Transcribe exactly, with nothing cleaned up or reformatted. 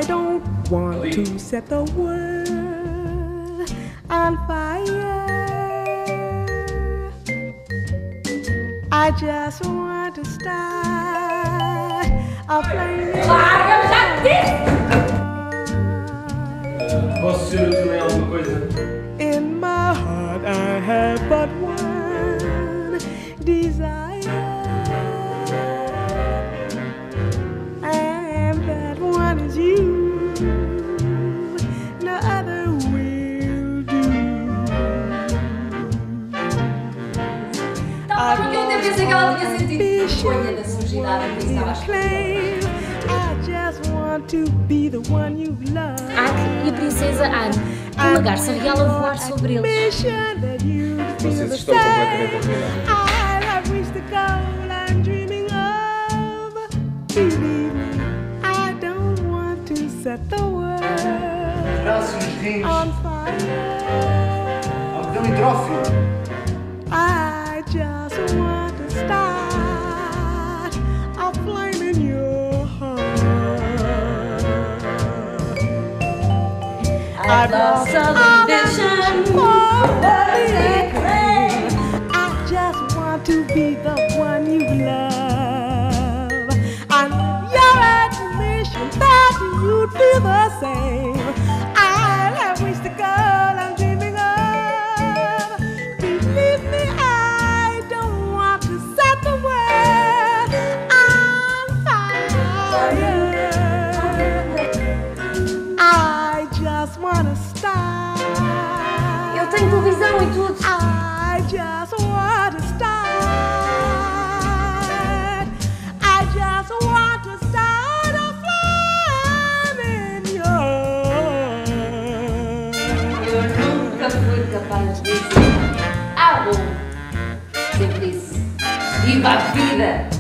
don't want to set the world on fire. I just want to start a flame. Posso ser útil em alguma coisa? In my heart I have but one desire, and that one is you. No other will do. Tá, porque eu até pensei que ela tinha sentido vergonha da sujidade que estava a escrever. I just want to be the one you love. Aang e a princesa Anne, uma garça real a voar sobre eles. Vocês estão completamente arruinados. I have reached the goal I'm dreaming of. Believe me, I don't want to set the world Braços, rins, on fire. abdão hidrófilo. I just want to start a flame in your heart. I've lost all ambition for the acclaim. I just want to be the one you love. I need your admission that you'd feel the same. I have reached the goal I'm dreaming of. Believe me, I don't want to set the world on fire. I just want to start. Eu tenho televisão e tudo. I just want to start. I just want to start a flame in your. Eu nunca fui capaz de dizer ah, bom. Sempre disse, viva a vida!